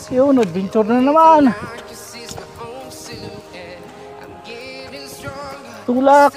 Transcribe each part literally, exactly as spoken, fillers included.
Yun, adventure na naman. Tulak.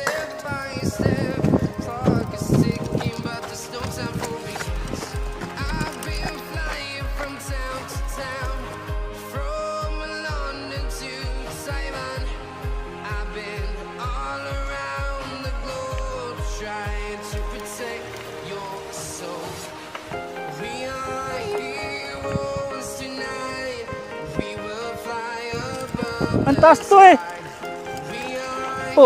Ang taas to eh. Oh.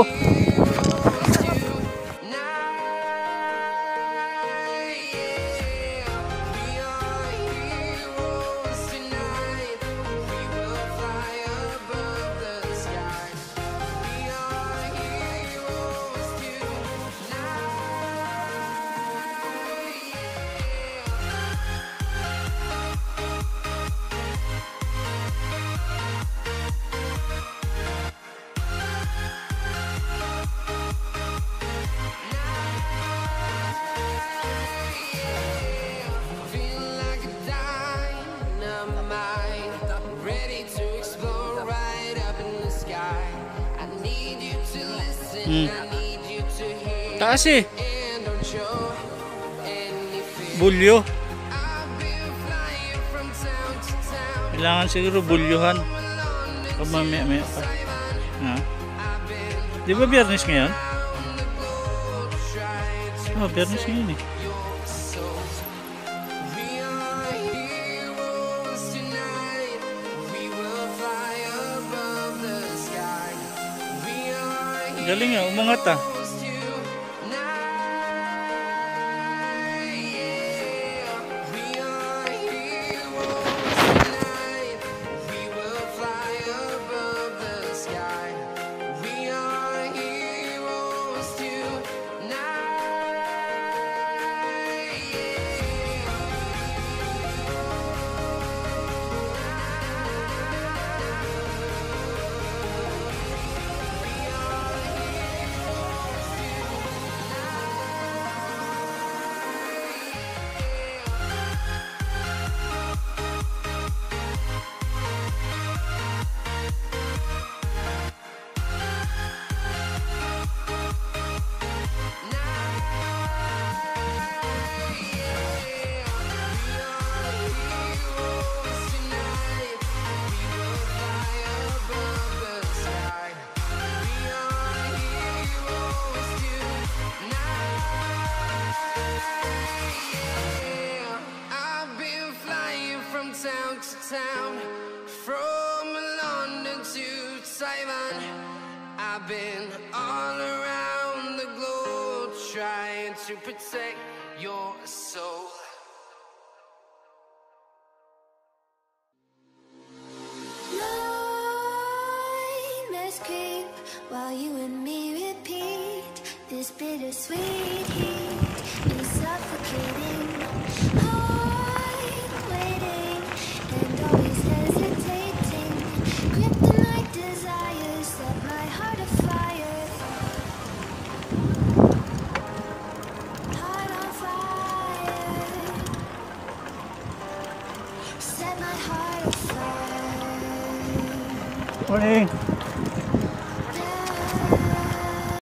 Hmm. Taas eh. Bulyo. Kailangan siguro bulyuhan. O mamaya maya pa. Ha? Di ba Biyernes ngayon? Oh, Biyernes ngayon eh. Galing nga, umangat ah. Town, from London to Taiwan, I've been all around the globe trying to protect your soul. Nightmares creep while you and me repeat this bittersweet heat is suffocating. Heart waiting and always hesitating. Grip the